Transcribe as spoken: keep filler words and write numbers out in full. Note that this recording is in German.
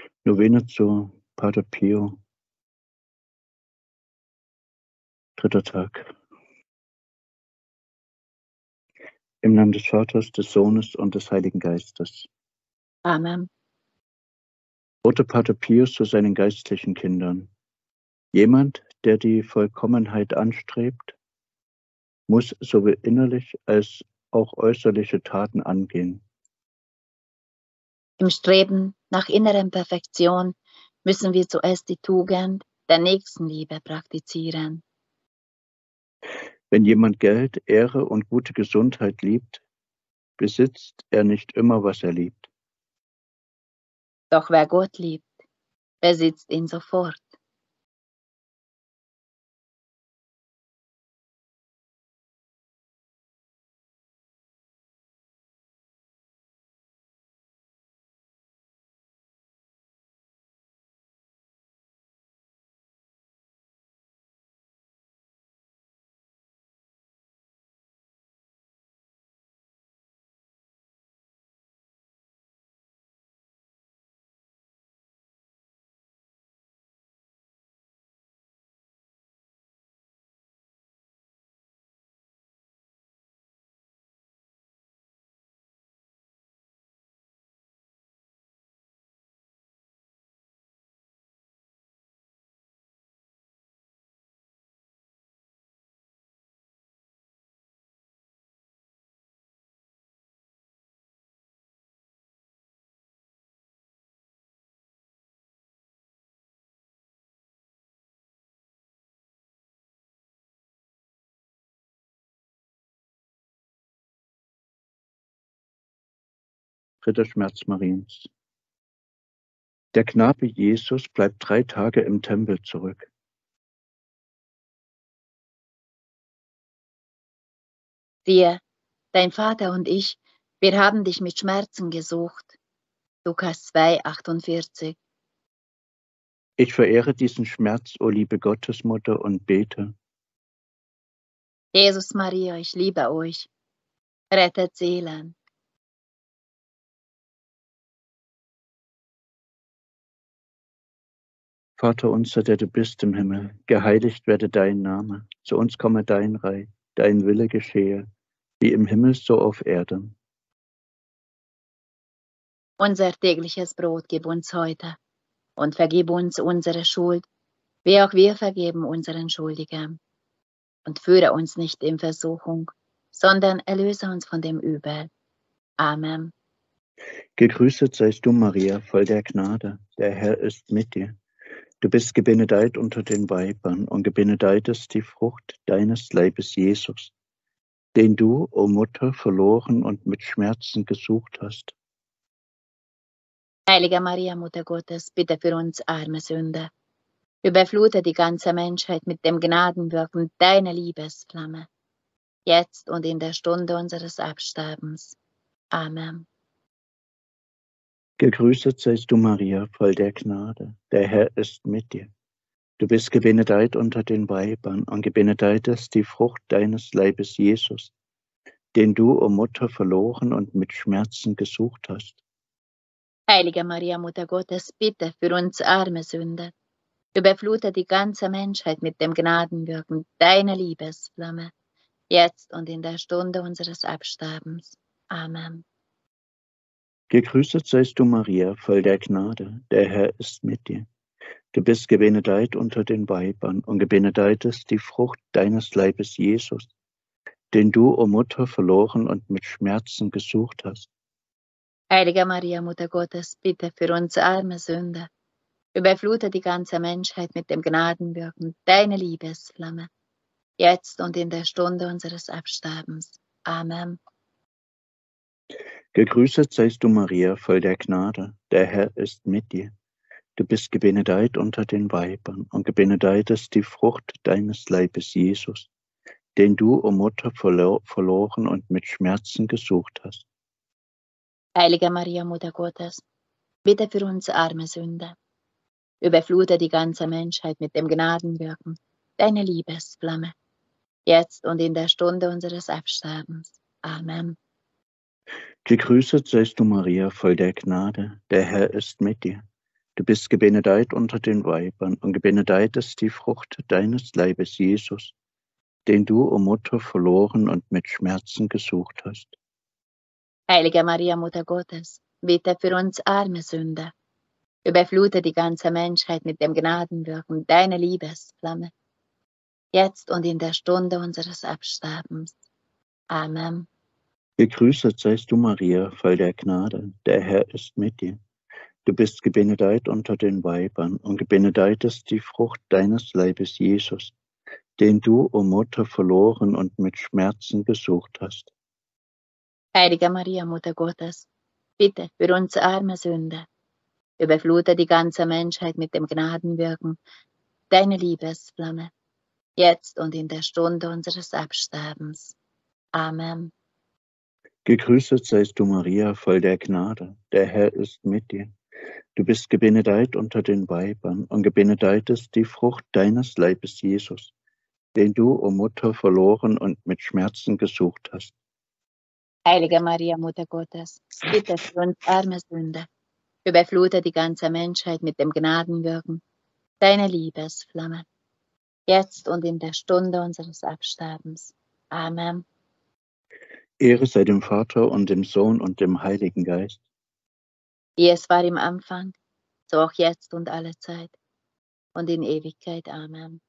Novene zu Pater Pio. Dritter Tag. Im Namen des Vaters, des Sohnes und des Heiligen Geistes. Amen. Rote Pater Pius zu seinen geistlichen Kindern. Jemand, der die Vollkommenheit anstrebt, muss sowohl innerlich als auch äußerliche Taten angehen. Im Streben nach innerer Perfektion müssen wir zuerst die Tugend der Nächstenliebe praktizieren. Wenn jemand Geld, Ehre und gute Gesundheit liebt, besitzt er nicht immer, was er liebt. Doch wer Gott liebt, besitzt ihn sofort. Dritter Schmerz Mariens. Der Knabe Jesus bleibt drei Tage im Tempel zurück. Siehe, dein Vater und ich, wir haben dich mit Schmerzen gesucht. Lukas zwei, achtundvierzig. Ich verehre diesen Schmerz, o liebe Gottesmutter, und bete. Jesus Maria, ich liebe euch. Rettet Seelen. Vater unser, der du bist im Himmel, geheiligt werde dein Name. Zu uns komme dein Reich, dein Wille geschehe, wie im Himmel so auf Erden. Unser tägliches Brot gib uns heute und vergib uns unsere Schuld, wie auch wir vergeben unseren Schuldigen. Und führe uns nicht in Versuchung, sondern erlöse uns von dem Übel. Amen. Gegrüßet seist du, Maria, voll der Gnade, der Herr ist mit dir. Du bist gebenedeit unter den Weibern und gebenedeit ist die Frucht deines Leibes, Jesus, den du, o Mutter, verloren und mit Schmerzen gesucht hast. Heilige Maria, Mutter Gottes, bitte für uns arme Sünder. Überflute die ganze Menschheit mit dem Gnadenwirken deiner Liebesflamme, jetzt und in der Stunde unseres Absterbens. Amen. Gegrüßet seist du, Maria, voll der Gnade, der Herr ist mit dir. Du bist gebenedeit unter den Weibern und gebenedeit ist die Frucht deines Leibes, Jesus, den du, o Mutter, verloren und mit Schmerzen gesucht hast. Heilige Maria, Mutter Gottes, bitte für uns arme Sünder. Überflute die ganze Menschheit mit dem Gnadenwirken deiner Liebesflamme, jetzt und in der Stunde unseres Absterbens. Amen. Gegrüßet seist du, Maria, voll der Gnade, der Herr ist mit dir. Du bist gebenedeit unter den Weibern und gebenedeit ist die Frucht deines Leibes, Jesus, den du, o Mutter, verloren und mit Schmerzen gesucht hast. Heilige Maria, Mutter Gottes, bitte für uns arme Sünder. Überflute die ganze Menschheit mit dem Gnadenwirken deiner Liebesflamme, jetzt und in der Stunde unseres Absterbens. Amen. Gegrüßet seist du, Maria, voll der Gnade, der Herr ist mit dir. Du bist gebenedeit unter den Weibern und gebenedeit ist die Frucht deines Leibes, Jesus, den du, o Mutter, verlo verloren und mit Schmerzen gesucht hast. Heilige Maria, Mutter Gottes, bitte für uns arme Sünder. Überflute die ganze Menschheit mit dem Gnadenwirken deiner Liebesflamme, jetzt und in der Stunde unseres Absterbens. Amen. Gegrüßet seist du, Maria, voll der Gnade, der Herr ist mit dir. Du bist gebenedeit unter den Weibern, und gebenedeit ist die Frucht deines Leibes, Jesus, den du, o Mutter, verloren und mit Schmerzen gesucht hast. Heilige Maria, Mutter Gottes, bitte für uns arme Sünder. Überflute die ganze Menschheit mit dem Gnadenwirken deiner Liebesflamme, jetzt und in der Stunde unseres Absterbens. Amen. Gegrüßet seist du, Maria, voll der Gnade, der Herr ist mit dir. Du bist gebenedeit unter den Weibern, und gebenedeit ist die Frucht deines Leibes, Jesus, den du, o Mutter, verloren und mit Schmerzen gesucht hast. Heilige Maria, Mutter Gottes, bitte für uns arme Sünder, überflute die ganze Menschheit mit dem Gnadenwirken deiner Liebesflamme, jetzt und in der Stunde unseres Absterbens. Amen. Gegrüßet seist du, Maria, voll der Gnade, der Herr ist mit dir. Du bist gebenedeit unter den Weibern, und gebenedeit ist die Frucht deines Leibes, Jesus, den du, o Mutter, verloren und mit Schmerzen gesucht hast. Heilige Maria, Mutter Gottes, bitte für uns arme Sünder, überflute die ganze Menschheit mit dem Gnadenwirken deiner Liebesflamme, jetzt und in der Stunde unseres Absterbens. Amen. Ehre sei dem Vater und dem Sohn und dem Heiligen Geist. Wie es war im Anfang, so auch jetzt und alle Zeit und in Ewigkeit. Amen.